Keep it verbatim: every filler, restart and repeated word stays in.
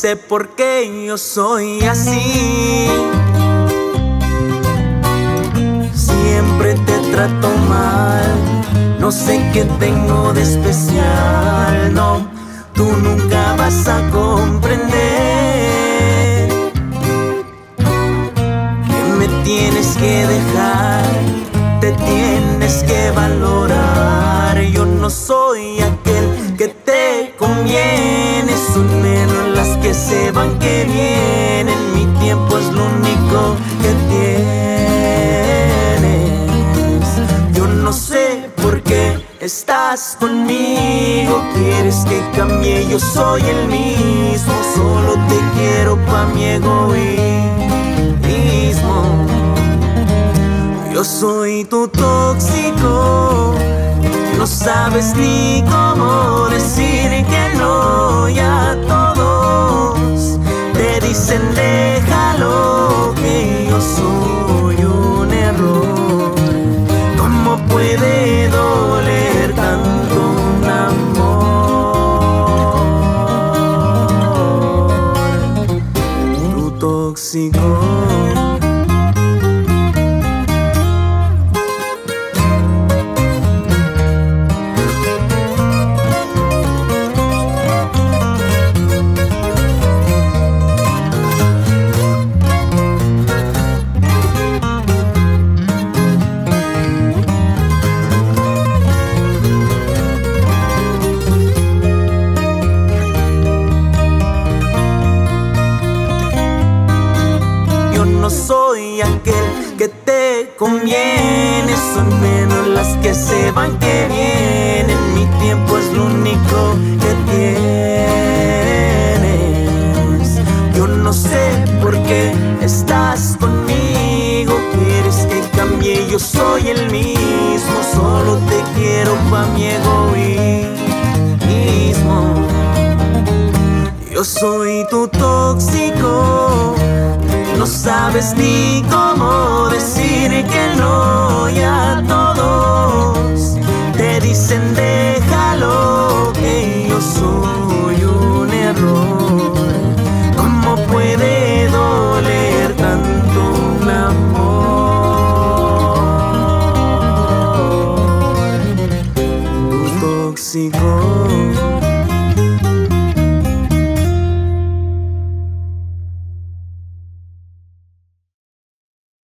sé por qué yo soy así. Siempre te trato mal, no sé qué tengo de especial. No, tú nunca vas a comprender que me tienes que dejar, te tienes que valorar. Yo no soy aquel que te conviene, son menos las que se van que vienen. Mi tiempo es lo único que tienes. Yo no sé por qué estás conmigo, quieres que cambie, yo soy el mismo. Solo te quiero pa' mi egoísmo. Yo soy tu tóxico, no sabes ni cómo decir que no. Ya todos te dicen déjalo, que yo soy un error. ¿Cómo puede doler tanto un amor? Tu tóxico. No soy aquel que te conviene, son menos las que se van que vienen. Mi tiempo es lo único que tienes. Yo no sé por qué estás conmigo, quieres que cambie, yo soy el mismo. Solo te quiero pa' mi egoísmo. Yo soy tu tóxico, no sabes ni cómo decir que no. Ya todos te dicen déjalo, que yo soy un error. ¿Cómo puede doler tanto un amor? Tu tóxico.